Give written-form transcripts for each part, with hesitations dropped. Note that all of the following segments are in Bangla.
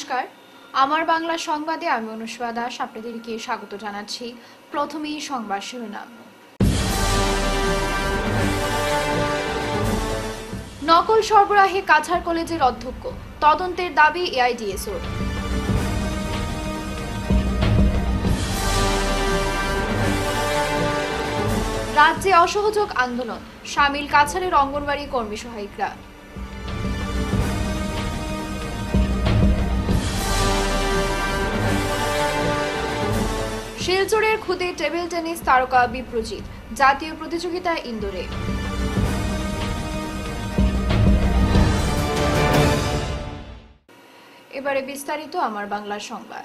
নমস্কার, আমার বাংলা সংবাদে আমি অনুষ্কা দাস আপনাদেরকে স্বাগত জানাচ্ছি। প্রথমেই সংবাদ শিরোনাম। নকল সরবরাহে কাছাড় কলেজের অধ্যক্ষ, তদন্তের দাবি এআইডিএসওর। রাজ্যে অসহযোগ আন্দোলন, শামিল কাছাড়ের অঙ্গনওয়াড়ি কর্মী সহায়িকরা। শিলচরের খুদে টেবিল টেনিস তারকা বিপ্রজিৎ জাতীয় প্রতিযোগিতা ইন্দোরে। এবারে বিস্তারিত আমার বাংলা সংবাদ।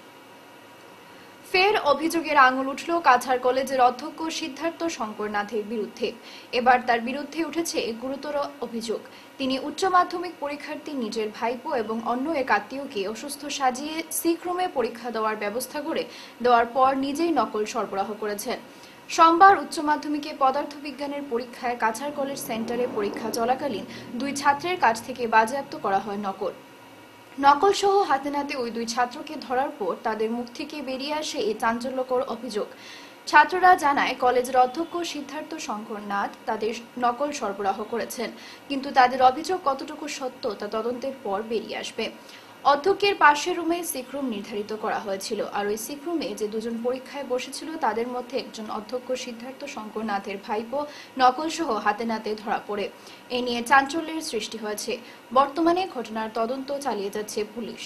ফের অভিযোগের আঙুল উঠল কাছাড় কলেজের অধ্যক্ষ সিদ্ধার্থ শঙ্কর নাথের বিরুদ্ধে। এবার তার বিরুদ্ধে উঠেছে গুরুতর অভিযোগ। তিনি উচ্চ মাধ্যমিক পরীক্ষার্থী নিজের ভাইপো এবং অন্য এক আত্মীয়কে অসুস্থ সাজিয়ে সিক্রমে পরীক্ষা দেওয়ার ব্যবস্থা করে দেওয়ার পর নিজেই নকল সরবরাহ করেছেন। সোমবার উচ্চ মাধ্যমিকে পদার্থবিজ্ঞানের পরীক্ষায় কাছাড় কলেজ সেন্টারে পরীক্ষা চলাকালীন দুই ছাত্রের কাছ থেকে বাজেয়াপ্ত করা হয় নকল সহ হাতে নাতে ওই দুই ছাত্রকে ধরার পর তাদের মুখ থেকে বেরিয়ে আসে এই চাঞ্চল্যকর অভিযোগ। ছাত্ররা জানায় কলেজের অধ্যক্ষ সিদ্ধার্থ শঙ্কর নাথ তাদের নকল সরবরাহ করেছেন, কিন্তু তাদের অভিযোগ কতটুকু সত্য তা তদন্তের পর বেরিয়ে আসবে। অধ্যক্ষের পাশের রুমে সিক্রুম নির্ধারিত করা হয়েছিল, আর ওই সিক্রুমে যে দুজন পরীক্ষায় বসেছিল তাদের মধ্যে একজন অধ্যক্ষ সিদ্ধার্থ শঙ্কর নাথের ভাইপো নকল সহ হাতে নাতে ধরা পড়ে। এ নিয়ে চাঞ্চল্যের সৃষ্টি হয়েছে। বর্তমানে ঘটনার তদন্ত চালিয়ে যাচ্ছে পুলিশ।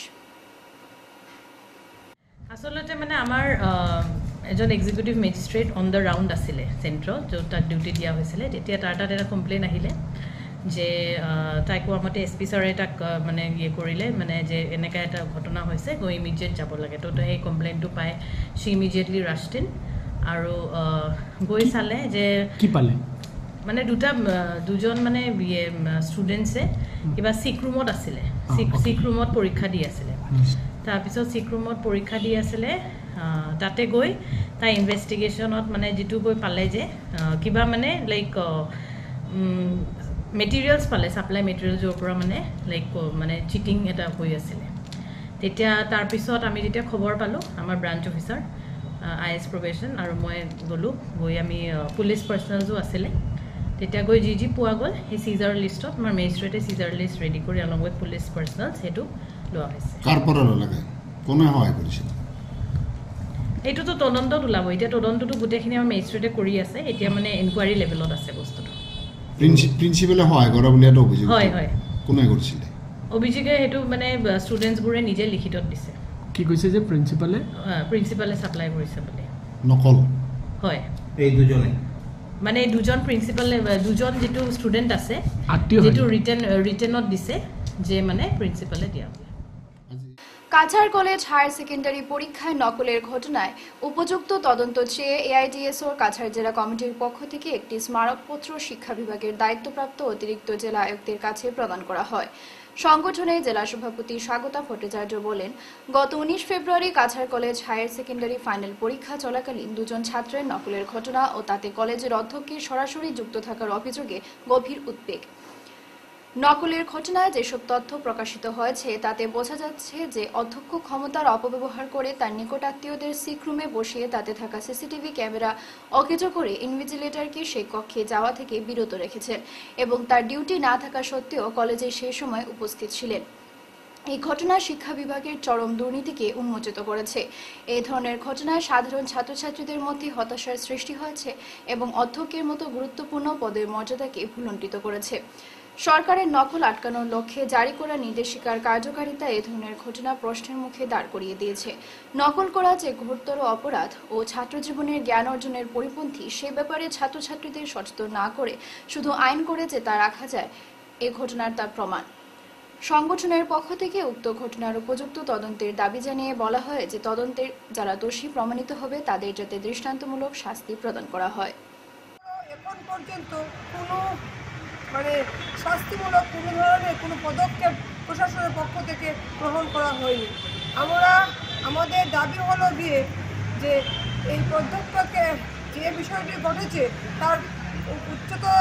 আসলে মানে আমার এজন executive magistrate on the round আছিলে চেণ্ট্ৰত, য'ত তাক ডিউটি দিয়া হৈছিলে। তেতিয়া তাৰ তাত এটা কমপ্লেইন আহিলে যে তাই কোৱা মতে এছ পি ছাৰে তাক মানে কৰিলে, মানে যে এনেকৈ এটা ঘটনা হৈছে, গৈ ইমিডিয়েট যাব লাগে। তো সেই কমপ্লেইনটো পাই শ্বি ইমিডিয়েটলি ৰাছড ইন আৰু গৈ চালে যে কি পালে, মানে দুজন মানে ষ্টুডেণ্টছে কিবা চিক ৰুমত আছিলে, চিক ৰুমত পৰীক্ষা দি আছিলে। তাৰপিছত চিক ৰুমত পৰীক্ষা দি আছিলে, তাতে গৈ তাই ইনভেষ্টিগেশ্যনত মানে যিটো গৈ পালে যে কিবা মানে লাইক মেটেৰিয়েলছ পালে, ছাপ্লাই মেটেৰিয়েলছৰ পৰা মানে চিটিং এটা হৈ আছিলে। তেতিয়া তাৰপিছত আমি যেতিয়া খবৰ পালোঁ, আমাৰ ব্ৰাঞ্চ অফিচাৰ IS প্ৰবেশ্যন আৰু মই গ'লোঁ, গৈ আমি পুলিচ পাৰ্চনেলছো আছিলে। তেতিয়া গৈ যি পোৱা গ'ল সেই চিজাৰ লিষ্টত আমাৰ মেজিষ্ট্ৰেটে চিজাৰ লিষ্ট ৰেডি কৰি অলং উইথ পুলিচ পাৰ্চনেল সেইটো লোৱা হৈছে। কাৰ পৰা লাগে, কোনে সহায় কৰিছিল? এইটোতো তদন্তত ওলাব। এতিয়া তদন্তটো গোটেইখিনি আমাৰ মেজিষ্ট্ৰেটে কৰি আছে। এতিয়া মানে ইনকুৱাৰী লেভেলত আছে বস্তুটো। প্ৰিন্সিপালে সহায় কৰা বুলি এটা অভিযোগ। হয় হয়, কোনে কৰিছিলে অভিযোগে? সেইটো মানে ষ্টুডেণ্টছবোৰে নিজে লিখিতত দিছে। কি কৈছে যে প্ৰিন্সিপালে ছাপ্লাই কৰিছে বুলি নকল? হয়, এই দুজনে মানে দুজন প্ৰিন্সিপালে, দুজন যিটো ষ্টুডেণ্ট আছে যিটো ৰিটেনত দিছে যে মানে প্ৰিন্সিপালে দিয়া। কাছাড় কলেজ হায়ার সেকেন্ডারি পরীক্ষায় নকলের ঘটনায় উপযুক্ত তদন্ত চেয়ে এআইডিএসওর কাছাড় জেলা কমিটির পক্ষ থেকে একটি স্মারকপত্র শিক্ষা বিভাগের দায়িত্বপ্রাপ্ত অতিরিক্ত জেলা আয়ুক্তের কাছে প্রদান করা হয়। সংগঠনে জেলা সভাপতি স্বাগতা ভট্টাচার্য বলেন, গত 19 ফেব্রুয়ারি Cachar college higher secondary final পরীক্ষা চলাকালীন দুজন ছাত্রের নকলের ঘটনা ও তাতে কলেজের অধ্যক্ষের সরাসরি যুক্ত থাকার অভিযোগে গভীর উদ্বেগ। নকলের ঘটনায় যেসব তথ্য প্রকাশিত হয়েছে তাতে বোঝা যাচ্ছে যে অধ্যক্ষ ক্ষমতার অপব্যবহার করে তার নিকটাত্মীয়দের সিক্রুমে বসিয়ে তাতে থাকা সিসিটিভি ক্যামেরা অকেজো করে ইনভিজিলেটরকে সেই কক্ষে যাওয়া থেকে বিরত রেখেছেন এবং তার ডিউটি না থাকা সত্ত্বেও কলেজে সেই সময় উপস্থিত ছিলেন। এই ঘটনা শিক্ষা বিভাগের চরম দুর্নীতিকে উন্মোচিত করেছে। এই ধরনের ঘটনায় সাধারণ ছাত্রছাত্রীদের মধ্যে হতাশার সৃষ্টি হয়েছে এবং অধ্যক্ষের মতো গুরুত্বপূর্ণ পদের মর্যাদাকে ভুলণ্ঠিত করেছে। সরকারের নকল আটকানোর লক্ষ্যে জারি করা নির্দেশিকার কার্যকারিতা এ ধরনের ঘটনা প্রশ্নের মুখে দাঁড় করিয়ে দিয়েছে। নকল করা যে ঘোরতর অপরাধ ও ছাত্রজীবনের জ্ঞান অর্জনের পরিপন্থী, সে ব্যাপারে ছাত্রছাত্রীদের সচেতন না করে শুধু আইন করে যে তা রাখা যায়, এ ঘটনার তা প্রমাণ। সংগঠনের পক্ষ থেকে উক্ত ঘটনার উপযুক্ত তদন্তের দাবি জানিয়ে বলা হয় যে তদন্তের যারা দোষী প্রমাণিত হবে তাদের যাতে দৃষ্টান্তমূলক শাস্তি প্রদান করা হয়। এখন পর্যন্ত কোনো শাস্তিমূলক কোনো ধরনের কোনো পদক্ষেপ প্রশাসনের পক্ষ থেকে গ্রহণ করা হয়নি। আমাদের দাবি হলো গিয়ে যে এই পদক্ষেপকে যে বিষয়টি ঘটেছে তার উচ্চতর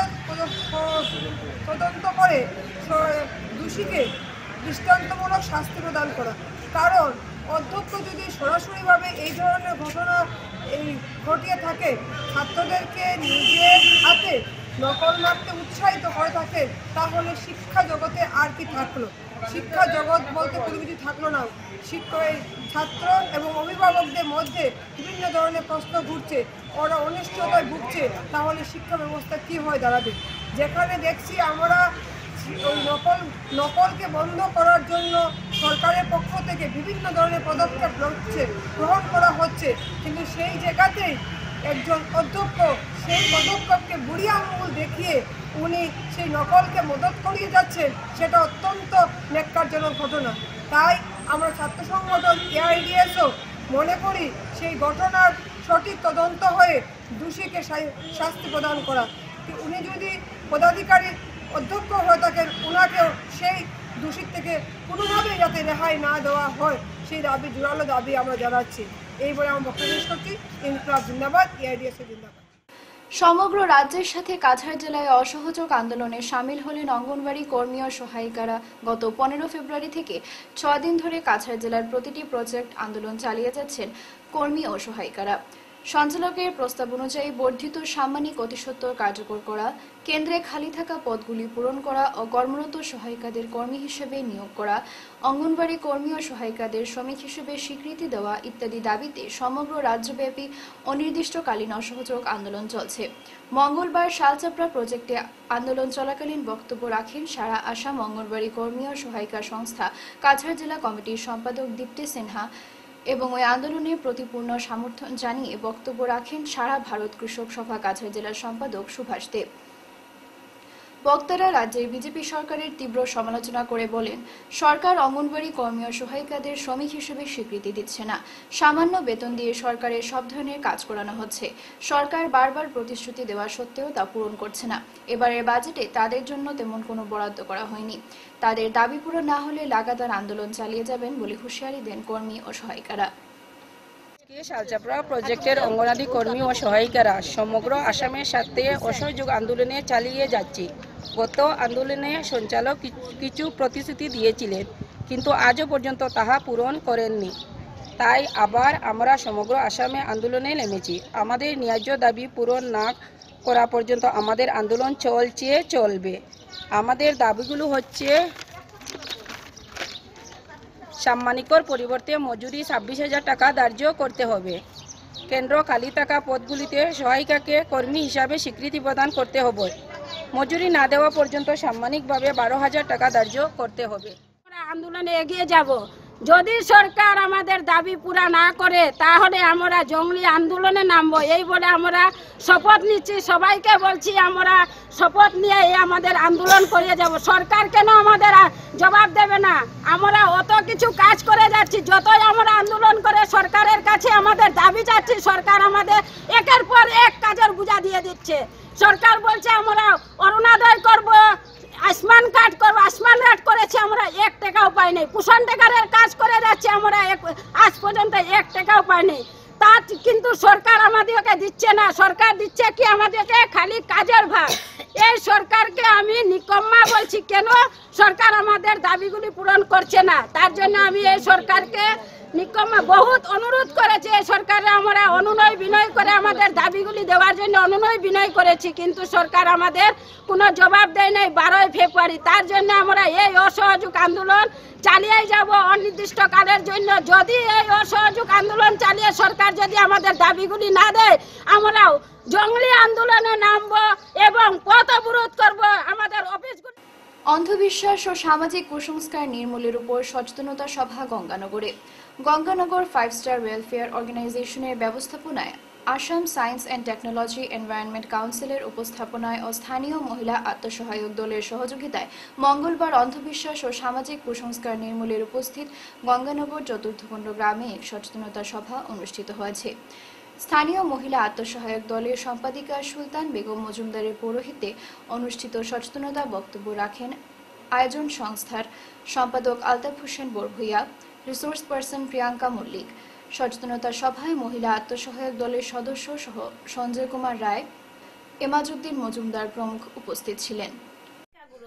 তদন্ত করে দোষীকে দৃষ্টান্তমূলক শাস্তি প্রদান করা। কারণ অধ্যক্ষ যদি সরাসরিভাবে এই ধরনের ঘটনা ঘটিয়ে থাকে, ছাত্রদেরকে নিজের হাতে নকল মারতে উৎসাহিত করে থাকে, তাহলে শিক্ষা জগতে আর কি থাকলো? শিক্ষা জগৎ বলতে কোনো কিছু থাকলো না। ছাত্র এবং অভিভাবকদের মধ্যে বিভিন্ন ধরনের প্রশ্ন ঘুরছে, ওরা অনিশ্চয়তায় ভুগছে, তাহলে শিক্ষা ব্যবস্থা কী হয়ে দাঁড়াবে? যেখানে দেখছি আমরা ওই নকলকে বন্ধ করার জন্য সরকারের পক্ষ থেকে বিভিন্ন ধরনের পদক্ষেপ গ্রহণ করা হচ্ছে, কিন্তু সেই জায়গাতেই একজন অধ্যক্ষ সেই পদক্ষেপকে বুড়ি আঙুল দেখিয়ে উনি সেই নকলকে মদত করিয়ে যাচ্ছেন, সেটা অত্যন্ত ন্যাক্কারজনক ঘটনা। তাই আমরা ছাত্র সংগঠন এআইডিএসও মনে করি সেই ঘটনার সঠিক তদন্ত হয়ে দোষীকে শাস্তি প্রদান করা। উনি যদি পদাধিকারী অধ্যক্ষ হয়ে থাকেন, ওনাকেও সেই দোষীর থেকে কোনোভাবেই যাতে রেহাই না দেওয়া হয়, সেই দাবি জোরালো দাবি আমরা জানাচ্ছি। এই বলে আমরা বক্তব্য শেষ করছি। ইনকলাব জিন্দাবাদ, এআইডিএস জিন্দাবাদ। সমগ্র রাজ্যের সাথে কাছাড় জেলায় অসহযোগ আন্দোলনে সামিল হলেন অঙ্গনওয়াড়ি কর্মী ও সহায়িকারা। গত 15 ফেব্রুয়ারি থেকে 6 দিন ধরে কাছাড় জেলার প্রতিটি প্রজেক্ট আন্দোলন চালিয়ে যাচ্ছেন কর্মী ও সহায়িকারা। সঞ্চালকের প্রস্তাব অনুযায়ী বর্ধিত সাম্মানিক অতিসত্বর কার্যকর করা, কেন্দ্রে খালি থাকা পদগুলি পূরণ করা ও কর্মরত সহায়িকাদের কর্মী হিসেবে নিয়োগ করা, অঙ্গনওয়াড়ি কর্মী ও সহায়িকাদের শ্রমিক হিসেবে স্বীকৃতি দেওয়া ইত্যাদি দাবিতে সমগ্র রাজ্যব্যাপী অনির্দিষ্টকালীন অসহযোগ আন্দোলন চলছে। মঙ্গলবার শালচাপড়া প্রজেক্টে আন্দোলন চলাকালীন বক্তব্য রাখেন সারা আসাম অঙ্গনওয়াড়ি কর্মী ও সহায়িকা সংস্থা কাছাড় জেলা কমিটির সম্পাদক দীপ্তি সিনহা এবং ওই আন্দোলনের প্রতি পূর্ণ সমর্থন জানিয়ে বক্তব্য রাখেন সারা ভারত কৃষক সভা কাছাড় জেলার সম্পাদক সুভাষ দেব। বক্তারা রাজ্যের বিজেপি সরকারের তীব্র সমালোচনা করে বলেন, সরকার অঙ্গনওয়াড়ি কর্মী ও সহায়িকাদের শ্রমিক হিসেবে স্বীকৃতি দিচ্ছে না, সামান্য বেতন দিয়ে সরকারের সব ধরনের কাজ করানো হচ্ছে। সরকার বারবার প্রতিশ্রুতি দেওয়া সত্ত্বেও তা পূরণ করছে না। এবারের বাজেটে তাদের জন্য তেমন কোনো বরাদ্দ করা হয়নি। তাদের দাবি পূরণ না হলে লাগাতার আন্দোলন চালিয়ে যাবেন বলে হুঁশিয়ারি দেন কর্মী ও সহায়িকারা। শালচাপড়া প্রজেক্টের অঙ্গনাদি কর্মী ও সহায়িকারা সমগ্র আসামের সাথে অসহযোগ আন্দোলনে চালিয়ে যাচ্ছে। গত আন্দোলনে সঞ্চালক কিছু প্রতিশ্রুতি দিয়েছিলেন, কিন্তু আজও পর্যন্ত তাহা পূরণ করেননি। তাই আবার আমরা সমগ্র আসামে আন্দোলনে নেমেছি। আমাদের ন্যায্য দাবি পূরণ না করা পর্যন্ত আমাদের আন্দোলন চলবে। আমাদের দাবিগুলো হচ্ছে, সাম্মানিকর পরিবর্তে মজুরি 26,000 টাকা ধার্য করতে হবে। কেন্দ্র খালি থাকা পদগুলিতে সহায়িকাকে কর্মী হিসাবে স্বীকৃতি প্রদান করতে হবে। মজুরি না দেওয়া পর্যন্ত সাম্মানিকভাবে 12,000 টাকা ধার্য করতে হবে। আমরা আন্দোলনে এগিয়ে যাব। যদি সরকার আমাদের দাবি পুরা না করে তাহলে আমরা জঙ্গলি আন্দোলনে নামবো, এই বলে আমরা শপথ নিচ্ছি। সবাইকে বলছি আমরা শপথ নিয়ে আমাদের আন্দোলন করে যাব। সরকার কেন আমাদের জবাব দেবে না? আমরা অত কিছু কাজ করে যাচ্ছি, যতই আমরা আন্দোলন করে সরকারের কাছে আমাদের দাবি চাচ্ছি, সরকার আমাদের একের পর এক কাজের বোঝা দিয়ে দিচ্ছে। সরকার বলছে আমরা অরুণোদয় করব, আয়ুষ্মান কার্ড করবো, আয়ুষ্মান কার্ড করেছি আমরা 1 টাকাও পাই নাই। পোষণ টাকার কাজ করে যাচ্ছি আমরা, আজ পর্যন্ত 1 টাকাও পাই নাই। তা কিন্তু সরকার আমাদেরকে দিচ্ছে না। সরকার দিচ্ছে কি আমাদেরকে খালি কাজের ভাগ। এই সরকারকে আমি নিকম্মা বলছি। কেন সরকার আমাদের দাবিগুলি পূরণ করছে না? তার জন্য আমি এই সরকারকে নিকম্মা বহুত অনুরোধ করেছি। এই সরকারে আমরা অনুনয় বিনয় করে আমাদের দাবিগুলি দেওয়ার জন্য অনুনয় বিনয় করেছি, কিন্তু সরকার আমাদের কোনো জবাব দেয় নাই 12 ফেব্রুয়ারি। তার জন্য আমরা এই অসহযোগ আন্দোলন চালিয়ে যাব অনির্দিষ্টকালের জন্য। যদি এই অসহযোগ আন্দোলন চালিয়ে সরকার যদি আমাদের দাবিগুলি না দেয়, আমরাও জঙ্গলি আন্দোলনে নামবো এবং পথ অবরোধ করব আমাদের অফিসগুলি। অন্ধবিশ্বাস ও সামাজিক কুসংস্কার নির্মূলের উপর সচেতনতা সভা গঙ্গানগরে। গঙ্গানগর 5 স্টার ওয়েলফেয়ার অর্গানাইজেশনের ব্যবস্থাপনায় Assam science and technology environment কাউন্সিলের উপস্থাপনায় ও স্থানীয় মহিলা আত্মসহায়ক দলের সহযোগিতায় মঙ্গলবার অন্ধবিশ্বাস ও সামাজিক কুসংস্কার নির্মূলের উপস্থিত গঙ্গানগর চতুর্থকুণ্ড গ্রামে এক সচেতনতা সভা অনুষ্ঠিত হয়েছে। স্থানীয় মহিলা আত্মসহায়ক দলের সম্পাদিকা সুলতান বেগম মজুমদারের পৌরোহিত্যে অনুষ্ঠিত সচেতনতা বক্তব্য রাখেন আয়োজন সংস্থার সম্পাদক আলতাফ হোসেন বরভূইয়া, রিসোর্স পার্সন প্রিয়াঙ্কা মল্লিক। সচেতনতা সভায় মহিলা আত্মসহায়ক দলের সদস্য সহ সঞ্জয় কুমার রায়, এমাজউদ্দিন মজুমদার প্রমুখ উপস্থিত ছিলেন।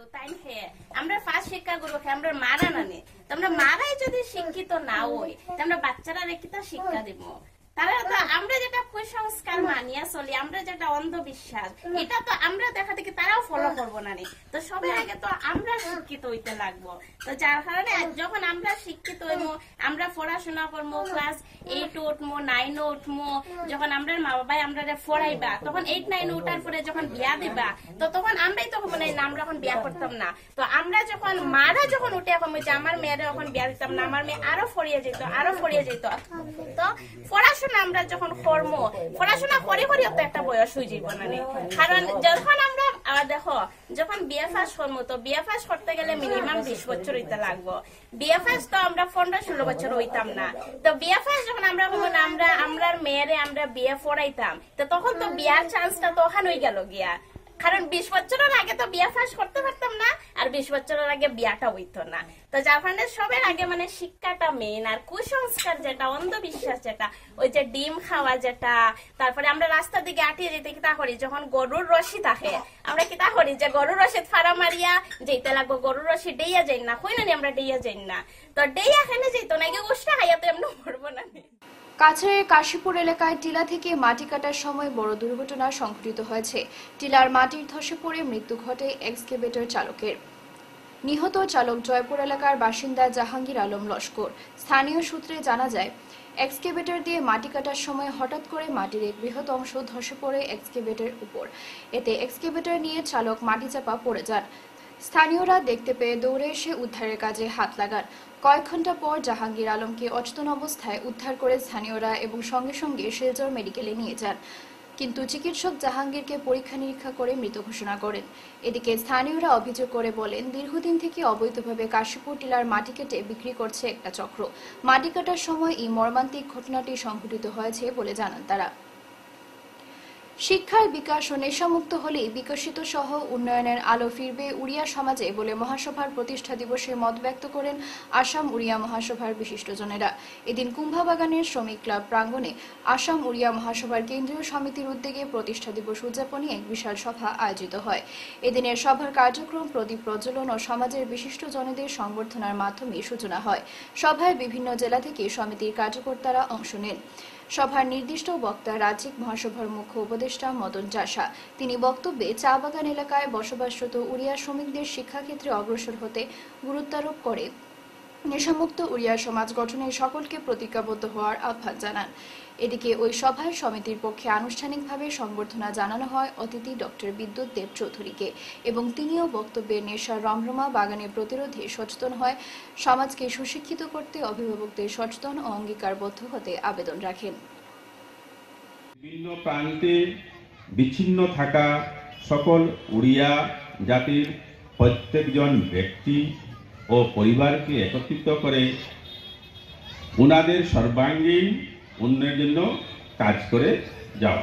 তাই হে আমরা ফার্স্ট শিক্ষা গুরু হে আমরা মারা নানি তো আমরা মারাই যদি শিক্ষিত না হই তো আমরা বাচ্চারা রেখিতা শিক্ষা দিব তাহলে তো আমরা যেটা কুসংস্কার মানিয়া চলি আমরা যেটা অন্ধবিশ্বাস এটা তো আমরা দেখা দেখি তারাও ফলো করবো না তো সবার আগে তো আমরা শিক্ষিত হইতে লাগবো তো যার কারণে যখন আমরা শিক্ষিত হইবো আমরা পড়াশোনা করবো ক্লাস 8 উঠবো 9 উঠবো যখন আমরা মা বাবাই আমরা পড়াইবা তখন 8 9 উঠার পরে যখন বিয়া দিবা তো তখন আমরাই তো হবো না আমরা এখন বিয়া করতাম না তো আমরা যখন মারা যখন উঠে এখন যে আমার মেয়েরা যখন বিয়া দিতাম না আমার মেয়ে আরো ফরিয়ে যেত তো পড়াশোনা আমরা যখন কর্ম পড়াশোনা করে তো একটা বয়স হয়ে যাইব না কারণ যখন আমরা দেখো যখন বিএ পাস করবো তো বিএ পাস করতে গেলে মিনিমাম 20 বছর হইতে লাগবো বিএ পাস তো আমরা 15-16 বছর হইতাম না তো বিএ পাস যখন আমরা আমরা মেয়েরে আমরা বিয়ে পড়াইতাম তো তখন তো বিয়ার চান্সটা তো ওখানে হয়ে গেল গিয়া কারণ 20 বছরের আগে তো বিয়া ফাঁস করতে পারতাম না আর 20 বছরের আগে বিয়াটা হইতো না তো যার কারণে সবের আগে মানে শিক্ষাটা মেইন আর কুসংস্কার যেটা অন্ধবিশ্বাস যেটা ওই যে ডিম খাওয়া যেটা তারপরে আমরা রাস্তার দিকে আটিয়ে যেতে কিতা করি যখন গরুর রশি থাকে আমরা কিতা করি যে গরুর রশি ফাড়া মারিয়া যেতে লাগবো গরুর রশি ডেইয়া যাই না কই না আমরা ডেইয়া যাই না তো ডেইয়া খেলে যেত না গিয়ে গোষ্ঠা খাইয়া তো এমন মরবো না কাছাড়ের কাশীপুর এলাকায় টিলা থেকে মাটি কাটার সময় বড় দুর্ঘটনা সংঘটিত হয়েছে টিলার মাটির ধসে পড়ে মৃত্যু ঘটে এক্সকেভেটর চালকের নিহত চালক জয়পুর এলাকার বাসিন্দা জাহাঙ্গীর আলম লস্কর স্থানীয় সূত্রে জানা যায় এক্সকেভেটর দিয়ে মাটি কাটার সময় হঠাৎ করে মাটির এক বৃহৎ অংশ ধসে পড়ে এক্সকেভেটরের উপর এতে এক্সকেভেটর নিয়ে চালক মাটি চাপা পড়ে যান স্থানীয়রা দেখতে পেয়ে দৌড়ে এসে উদ্ধারের কাজে হাত লাগান কয়েক ঘন্টা পর জাহাঙ্গীর আলমকে অচেতন অবস্থায় উদ্ধার করে স্থানীয়রা এবং সঙ্গে সঙ্গে শিলচর মেডিকেলে নিয়ে যান কিন্তু চিকিৎসক জাহাঙ্গীরকে পরীক্ষা নিরীক্ষা করে মৃত ঘোষণা করেন এদিকে স্থানীয়রা অভিযোগ করে বলেন দীর্ঘদিন থেকে অবৈধভাবে কাশীপুর টিলার মাটি কেটে বিক্রি করছে একটা চক্র মাটি কাটার সময় এই মর্মান্তিক ঘটনাটি সংঘটিত হয়েছে বলে জানান তারা শিক্ষার বিকাশ ও নেশামুক্ত হলে বিকশিত সহ উন্নয়নের আলো ফিরবে উড়িয়া সমাজে বলে মহাসভার প্রতিষ্ঠা দিবসে মত ব্যক্ত করেন আসাম উড়িয়া মহাসভার বিশিষ্টজনেরা এদিন কুম্ভাবাগানের শ্রমিক ক্লাব প্রাঙ্গণে আসাম উড়িয়া মহাসভার কেন্দ্রীয় সমিতির উদ্যোগে প্রতিষ্ঠা দিবস উদযাপনে এক বিশাল সভা আয়োজিত হয় এদিনের সভার কার্যক্রম প্রদীপ প্রজ্বলন ও সমাজের বিশিষ্টজনেদের সংবর্ধনার মাধ্যমে সূচনা হয় সভায় বিভিন্ন জেলা থেকে সমিতির কার্যকর্তারা অংশ নেন সভার নির্দিষ্ট বক্তা রাজ্যিক মহাসভার মুখ্য উপদেষ্টা মদন চাষা তিনি বক্তব্যে চা বাগান এলাকায় বসবাসরত উড়িয়া শ্রমিকদের শিক্ষাক্ষেত্রে অগ্রসর হতে গুরুত্বারোপ করে নেশামুক্ত উড়িয়া সমাজ গঠনে সকলকে প্রতিজ্ঞাবদ্ধ হওয়ার আহ্বান জানান এদিকে ওই সভায় সমিতির পক্ষে আনুষ্ঠানিকভাবে সংবর্ধনা জানানো হয় অতিথি ডক্টর বিদ্যুৎ দেব চৌধুরীকে এবং তিনিও বক্তব্যে নেশার রমরমা বাগানের প্রতিরোধে সচেতন হয় সমাজকে সুশিক্ষিত করতে অভিভাবকদের সচেতন ও অঙ্গীকারবদ্ধ হতে আবেদন রাখেন বিভিন্ন প্রান্তে বিচ্ছিন্ন থাকা সকল উড়িয়া জাতির প্রত্যেকজন ব্যক্তি ও পরিবারকে একত্রিত করে ওনাদের সর্বাঙ্গীন উন্নয়নের জন্য কাজ করে যাও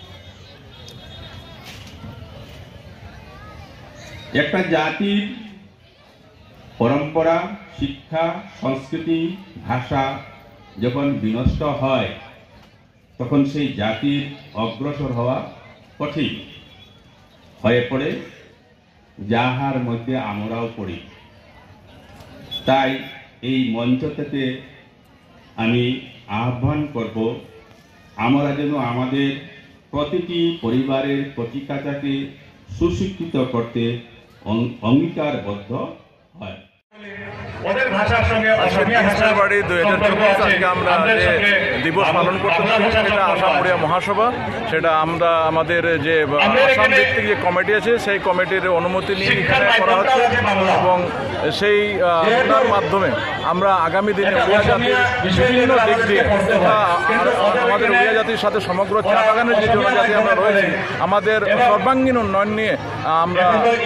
একটা জাতির পরম্পরা শিক্ষা সংস্কৃতি ভাষা যখন বিনষ্ট হয় তখন সেই জাতির অগ্রসর হওয়া কঠিন হয়ে পড়ে যাহার মধ্যে আমরাও পড়ি তাই এই মঞ্চ থেকে আমি আহ্বান করব আমরা যেন আমাদের প্রতিটি পরিবারের প্রতিকাটাকে সুশিক্ষিত করতে অঙ্গীকারবদ্ধ হয় ওদের ভাষার সঙ্গে অসমীয়া ভাষার বাড়ি 2024 আজকে আমরা যে দিবস পালন করতে যাচ্ছি সেটা আসাম উড়িয়া মহাসভা সেটা আমরা আমাদের যে আসাম ভিত্তিক যে কমিটি আছে সেই কমিটির অনুমতি নিয়ে এখানে করা হচ্ছে এবং সেই তার মাধ্যমে আমরা আগামী দিনে উড়িয়া জাতির বিভিন্ন দিক দিয়ে তথা আমাদের উড়িয়া জাতির সাথে সমগ্র চা বাগানের যে জনজাতি আমরা রয়েছি আমাদের সর্বাঙ্গীন উন্নয়ন নিয়ে আমরা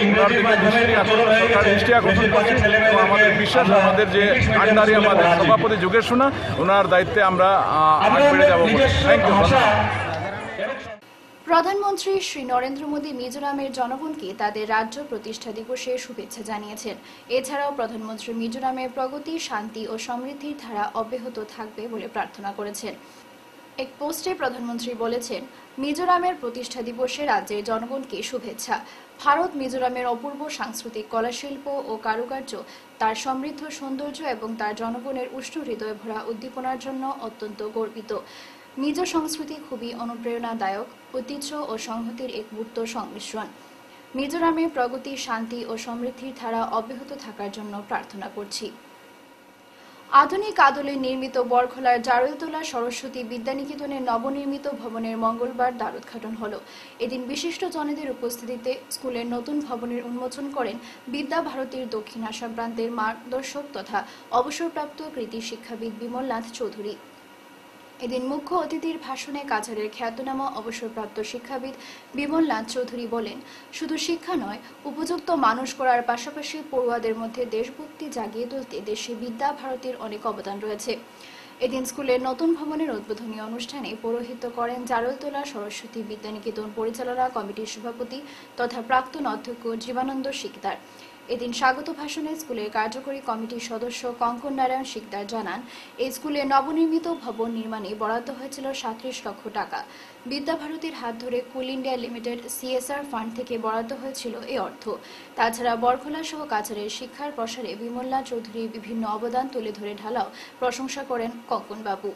দৃষ্টি আকর্ষণ করছি এবং আমাদের বিশ্বাস আমাদের যে আন্ডারে আমাদের সভাপতি যোগেশ সোনা ওনার দায়িত্বে আমরা আগে বেড়ে যাব। Thank you. প্রধানমন্ত্রী শ্রী নরেন্দ্র মোদী মিজোরামের জনগণকে তাদের রাজ্য প্রতিষ্ঠা দিবসে শুভেচ্ছা জানিয়েছেন এছাড়াও প্রধানমন্ত্রী মিজোরামের প্রগতি শান্তি ও সমৃদ্ধির ধারা অব্যাহত থাকবে বলে প্রার্থনা করেছেন এক পোস্টে প্রধানমন্ত্রী বলেছেন মিজোরামের প্রতিষ্ঠা দিবসে রাজ্যের জনগণকে শুভেচ্ছা ভারত মিজোরামের অপূর্ব সাংস্কৃতিক কলাশিল্প ও কারুকার্য, তার সমৃদ্ধ সৌন্দর্য এবং তার জনগণের উষ্ণ হৃদয় ভরা উদ্দীপনার জন্য অত্যন্ত গর্বিত। মিজো সংস্কৃতি খুবই অনুপ্রেরণাদায়ক, ঐতিহ্য ও সংহতির এক মূর্ত সংমিশ্রণ। মিজোরামের প্রগতি, শান্তি ও সমৃদ্ধির ধারা অব্যাহত থাকার জন্য প্রার্থনা করছি। আধুনিক আদলে নির্মিত বরখলার জারুলতলা সরস্বতী বিদ্যানিকেতনের নবনির্মিত ভবনের মঙ্গলবার দ্বারোদ্ঘাটন হল। এদিন বিশিষ্ট জনেদের উপস্থিতিতে স্কুলের নতুন ভবনের উন্মোচন করেন বিদ্যা ভারতীর দক্ষিণ আসাম প্রান্তের মার্গদর্শক তথা অবসরপ্রাপ্ত কৃতি শিক্ষাবিদ বিমলনাথ চৌধুরী। এদিন মুখ্য অতিথির ভাষণে কাছাড়ের খ্যাতনামা অবসরপ্রাপ্ত শিক্ষাবিদ বিমলনাথ চৌধুরী বলেন, শুধু শিক্ষা নয়, উপযুক্ত মানুষ করার পাশাপাশি পড়ুয়াদের মধ্যে দেশভক্তি জাগিয়ে তুলতে দেশে বিদ্যা ভারতীর অনেক অবদান রয়েছে। এদিন স্কুলের নতুন ভবনের উদ্বোধনী অনুষ্ঠানে পৌরোহিত্য করেন জারুলতলা সরস্বতী বিদ্যানিকেতন পরিচালনা কমিটির সভাপতি তথা প্রাক্তন অধ্যক্ষ জীবানন্দ শিকদার। এদিন স্বাগত ভাষণে স্কুলের কার্যকরী কমিটির সদস্য কঙ্কন নারায়ণ শিকদার জানান, এই স্কুলে নবনির্মিত ভবন নির্মাণে বরাদ্দ হয়েছিল 37 লক্ষ টাকা। বিদ্যাভারতীর হাত ধরে Coal India Limited CSR fund থেকে বরাদ্দ হয়েছিল এই অর্থ। তাছাড়া বরখলা সহ কাছাড়ের শিক্ষার প্রসারে বিমলনাথ চৌধুরীর বিভিন্ন অবদান তুলে ধরে ঢালাও প্রশংসা করেন কঙ্কন বাবু।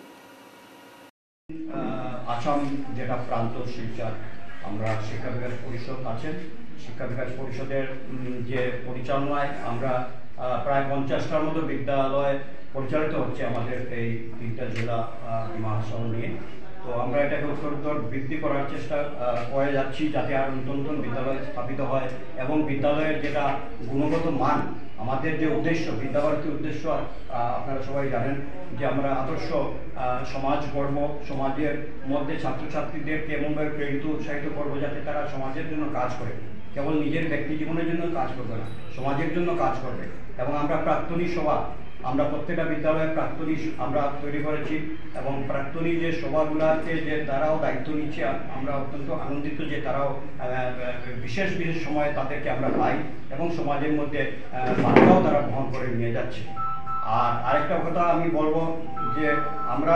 আসাম যেটা প্রান্ত শিলচর, আমরা শিক্ষা বিকাশ পরিষদ আছেন, শিক্ষা বিকাশ পরিষদের যে পরিচালনায় আমরা প্রায় 50টার মতো বিদ্যালয় পরিচালিত হচ্ছে আমাদের এই 3টা জেলা মহাশয় নিয়ে। তো আমরা এটাকে উত্তরোত্তর বৃদ্ধি করার চেষ্টা করে যাচ্ছি, যাতে আরও নতুন নতুন বিদ্যালয় স্থাপিত হয় এবং বিদ্যালয়ের যেটা গুণগত মান, আমাদের যে উদ্দেশ্য, বিদ্যাভারতীর উদ্দেশ্য আপনারা সবাই জানেন যে আমরা আদর্শ সমাজ কর্ম, সমাজের মধ্যে ছাত্রছাত্রীদেরকে এমনভাবে প্রেরিত উৎসাহিত করবো যাতে তারা সমাজের জন্য কাজ করে, কেবল নিজের ব্যক্তি জীবনের জন্য কাজ করবে না, সমাজের জন্য কাজ করবে। এবং আমরা প্রাক্তনী সভা, আমরা প্রত্যেকটা বিদ্যালয়ে প্রাক্তনী আমরা তৈরি করেছি এবং প্রাক্তনী যে সভাগুলোতে যে তারাও দায়িত্ব নিচ্ছে, আমরা অত্যন্ত আনন্দিত যে তারাও বিশেষ বিশেষ সময়ে তাদেরকে আমরা পাই এবং সমাজের মধ্যে বার্তাও তারা বহন করে নিয়ে যাচ্ছে। আর আরেকটা কথা আমি বলবো যে আমরা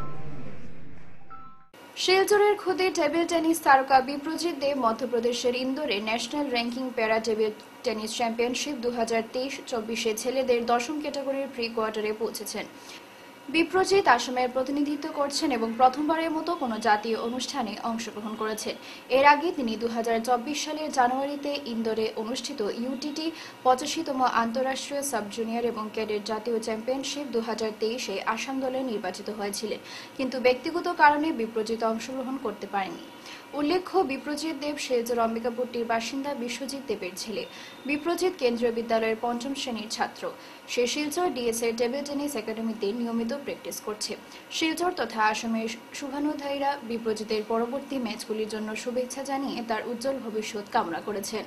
শিলচরের খুদে টেবিল টেনিস তারকা বিপ্রজিৎ দেব মধ্যপ্রদেশের ইন্দোরে national ranking para table tennis championship 2023-24 ছেলেদের 10ম ক্যাটাগরির প্রি কোয়ার্টারে পৌঁছেছেন। বিপ্রজিৎ আসামের প্রতিনিধিত্ব করছেন এবং প্রথমবারের মতো কোনো জাতীয় অনুষ্ঠানে অংশগ্রহণ করেছেন। এর আগে তিনি 2024 সালের জানুয়ারিতে ইন্দোরে অনুষ্ঠিত UTT 85তম আন্তঃরাষ্ট্রীয় সাব জুনিয়র এবং ক্যাডেট জাতীয় চ্যাম্পিয়নশিপ 2023-এ আসাম দলে নির্বাচিত হয়েছিলেন, কিন্তু ব্যক্তিগত কারণে বিপ্রজিৎ অংশগ্রহণ করতে পারেননি। উল্লেখ্য, বিপ্রজিৎ দেব শিলচর অম্বিকাপুরটির বাসিন্দা বিশ্বজিৎ দেবের ছেলে। বিপ্রজিৎ কেন্দ্রীয় বিদ্যালয়ের 5ম শ্রেণীর ছাত্র। সে শিলচর DS এর টেবিল টেনিস একাডেমিতে নিয়মিত প্র্যাকটিস করছে। শিলচর তথা আসামের শুভানুধ্যায়ীরা বিপ্রজিতের পরবর্তী ম্যাচগুলির জন্য শুভেচ্ছা জানিয়ে তার উজ্জ্বল ভবিষ্যৎ কামনা করেছেন।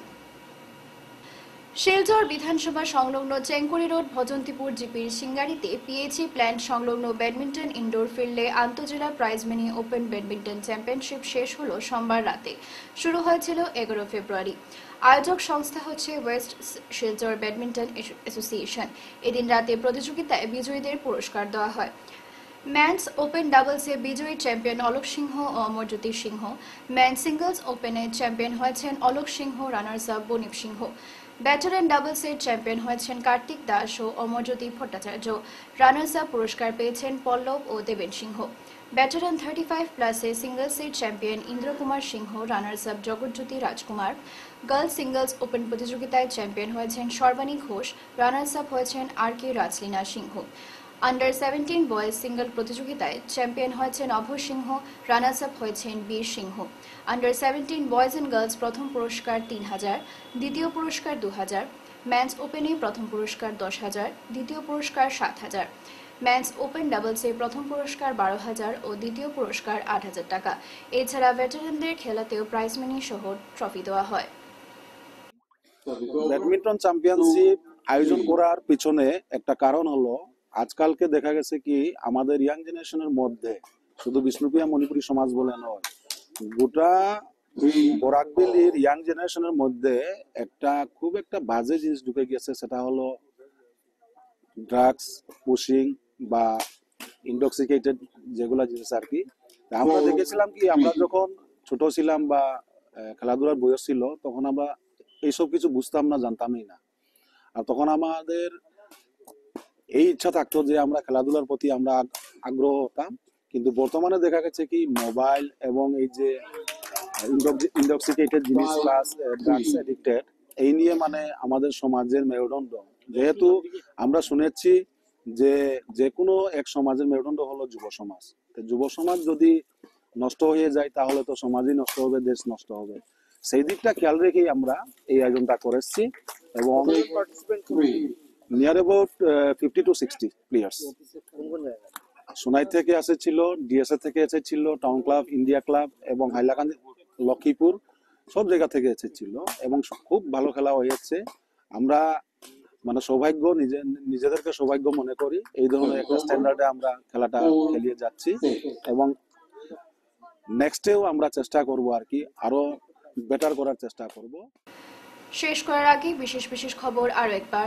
শিলচর বিধানসভা সংলগ্ন চেঙ্কুরি রোড ভজন্তিপুর জিপির সিঙ্গারিতে PHE প্ল্যান্ট সংলগ্ন ব্যাডমিন্টন ইনডোর ফিল্ডে আন্তঃজেলা prize money open badminton championship শেষ হল সোমবার রাতে। শুরু হয়েছিল 11 ফেব্রুয়ারি। আয়োজক সংস্থা হচ্ছে ওয়েস্ট শিলচর ব্যাডমিন্টন অ্যাসোসিয়েশন। এদিন রাতে প্রতিযোগিতায় বিজয়ীদের পুরস্কার দেওয়া হয়। মেন্স ওপেন ডাবলসে বিজয়ী চ্যাম্পিয়ন অলোক সিংহ ও অমরজ্যোতি সিংহ। মেন সিঙ্গলস ওপেনে চ্যাম্পিয়ন হয়েছেন Alok Singha, runners up Banip Singha. Veteran ডাবলসের চ্যাম্পিয়ন হয়েছেন কার্তিক দাস ও অমরজ্যোতি ভট্টাচার্য। রানার্স আপ পুরস্কার পেয়েছেন পল্লব ও দেবেন সিংহ। ব্যাটারেন 35+এ সিঙ্গলসের champion Indra Kumar Singha, runners up Jagatjyoti Rajkumar. Girls singles open প্রতিযোগিতায় চ্যাম্পিয়ন হয়েছেন সর্বাণী ঘোষ, রানার্স আপ হয়েছেন RK Rajleena Singha. Under 17 boys single প্রতিযোগিতায় চ্যাম্পিয়ন হয়েছেন অভয় সিংহ, রানার্স আপ হয়েছেন Bir Singha. Under 17 boys and girls প্রথম পুরস্কার 3000, দ্বিতীয় পুরস্কার 2000। মেন্স ওপেনে প্রথম পুরস্কার 10,000, দ্বিতীয় পুরস্কার 7,000। মেন্স ওপেন ডাবলসে প্রথম পুরস্কার 12,000 ও দ্বিতীয় পুরস্কার 8,000 টাকা। এছাড়া ভেটারেনদের খেলাতেও প্রাইজ মানি সহ ট্রফি দেওয়া হয়। ব্যাডমিন্টন চ্যাম্পিয়নশিপ আয়োজন করার পিছনে একটা কারণ হলো, আজকালকে দেখা গেছে কি আমাদের ইয়াং জেনারেশনের মধ্যে শুধু বিষ্ণুপ্রিয়া মণিপুরী সমাজ বলে নয়, গোটা বরাক ভ্যালির ইয়াং জেনারেশনের মধ্যে খুব একটা বাজে জিনিস ঢুকে গেছে, সেটা হলো ড্রাগস, পুশিং বা ইনটক্সিকেটেড যেগুলা জিনিস আর কি। আমরা দেখেছিলাম কি আমরা যখন ছোট ছিলাম বা খেলাধুলার বয়স ছিল, তখন আমরা এইসব কিছু বুঝতাম না, জানতামই না। আর তখন আমাদের এই ইচ্ছা থাকতো যে আমরা খেলাধুলার প্রতি আমরা আগ্রহ হতাম, কিন্তু বর্তমানে দেখা গেছে কি মোবাইল এবং এই যে ইনটক্সিকেটেড জিনিস প্লাস ড্রাগস এডিক্টেড, এই নিয়ে মানে আমাদের সমাজের মেরুদণ্ড, যেহেতু আমরা শুনেছি যে কোনো এক সমাজের মেরুদণ্ড হলো যুব সমাজ। যুব সমাজ যদি নষ্ট হয়ে যায় তাহলে তো সমাজই নষ্ট হবে, দেশ নষ্ট হবে। সেই দিকটা খেয়াল রেখেই আমরা এই আয়োজনটা করেছি এবং near about 50 to 60 players Sonai থেকে এসেছিল, ডিএসএ থেকে এসেছিল, টাউন ক্লাব, ইন্ডিয়া ক্লাব এবং হাইলাকান্দি, লক্ষ্মীপুর, সব জায়গা থেকে এসেছিল এবং খুব ভালো খেলা হয়েছে। আমরা মানে সৌভাগ্য, নিজেদেরকে সৌভাগ্য মনে করি এই ধরনের একটা স্ট্যান্ডার্ডে আমরা খেলাটা খেলিয়ে যাচ্ছি এবং নেক্সটেও আমরা চেষ্টা করব আর কি আরো বেটার করার চেষ্টা করব। শেষ করার আগে বিশেষ বিশেষ খবর আরো একবার।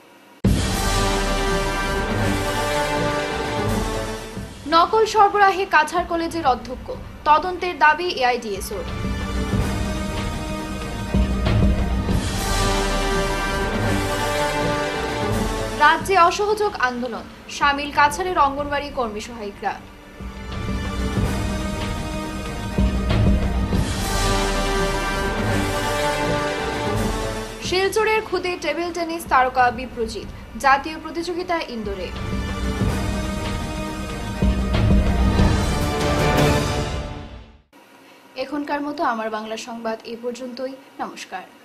নকল সরবরাহে কাছাড় কলেজের অধ্যক্ষ, তদন্তের দাবি এআইডিএসওর। রাজ্যে অসহযোগ আন্দোলন, শামিল কাছাড়ের অঙ্গনওয়াড়ি কর্মী সহায়িকরা। শিলচরের খুদে টেবিল টেনিস তারকা বিপ্রজিৎ জাতীয় প্রতিযোগিতায় ইন্দোরে। এখনকার মতো আমার বাংলা সংবাদ এই পর্যন্তই। নমস্কার।